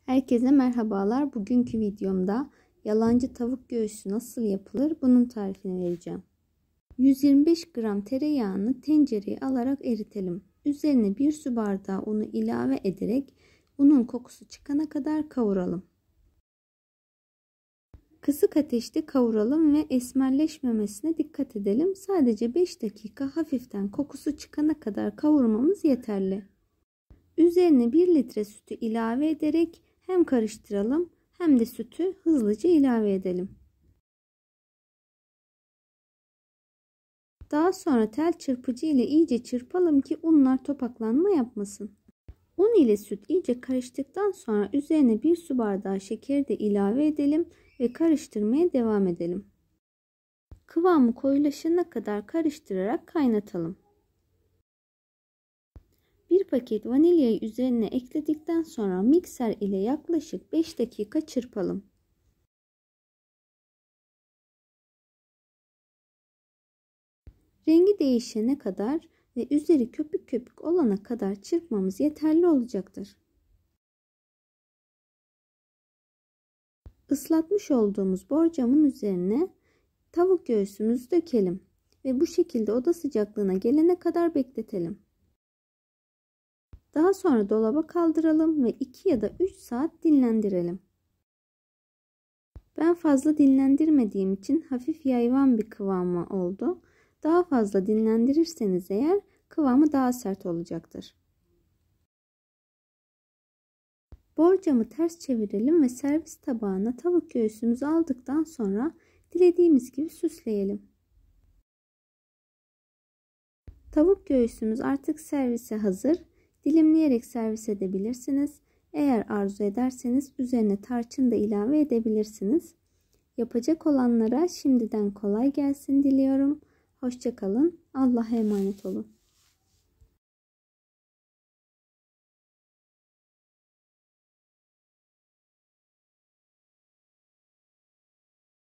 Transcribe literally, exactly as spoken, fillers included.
Herkese merhabalar. Bugünkü videomda yalancı tavuk göğsü nasıl yapılır bunun tarifini vereceğim. yüz yirmi beş gram tereyağını tencereye alarak eritelim. Üzerine bir su bardağı unu ilave ederek unun kokusu çıkana kadar kavuralım. Kısık ateşte kavuralım ve esmerleşmemesine dikkat edelim. Sadece beş dakika hafiften kokusu çıkana kadar kavurmamız yeterli. Üzerine bir litre sütü ilave ederek hem karıştıralım hem de sütü hızlıca ilave edelim. Daha sonra tel çırpıcı ile iyice çırpalım ki unlar topaklanma yapmasın. Un ile süt iyice karıştıktan sonra üzerine bir su bardağı şekeri de ilave edelim ve karıştırmaya devam edelim. Kıvamı koyulaşana kadar karıştırarak kaynatalım. Bir paket vanilyayı üzerine ekledikten sonra mikser ile yaklaşık beş dakika çırpalım. Rengi değişene kadar ve üzeri köpük köpük olana kadar çırpmamız yeterli olacaktır. Islatmış olduğumuz borcamın üzerine tavuk göğsümüzü dökelim ve bu şekilde oda sıcaklığına gelene kadar bekletelim. Daha sonra dolaba kaldıralım ve iki ya da üç saat dinlendirelim. Ben fazla dinlendirmediğim için hafif yayvan bir kıvamı oldu. Daha fazla dinlendirirseniz eğer kıvamı daha sert olacaktır. Borcamı ters çevirelim ve servis tabağına tavuk göğsümüzü aldıktan sonra dilediğimiz gibi süsleyelim. Tavuk göğsümüz artık servise hazır. Dilimleyerek servis edebilirsiniz. Eğer arzu ederseniz üzerine tarçın da ilave edebilirsiniz. Yapacak olanlara şimdiden kolay gelsin diliyorum. Hoşça kalın. Allah'a emanet olun.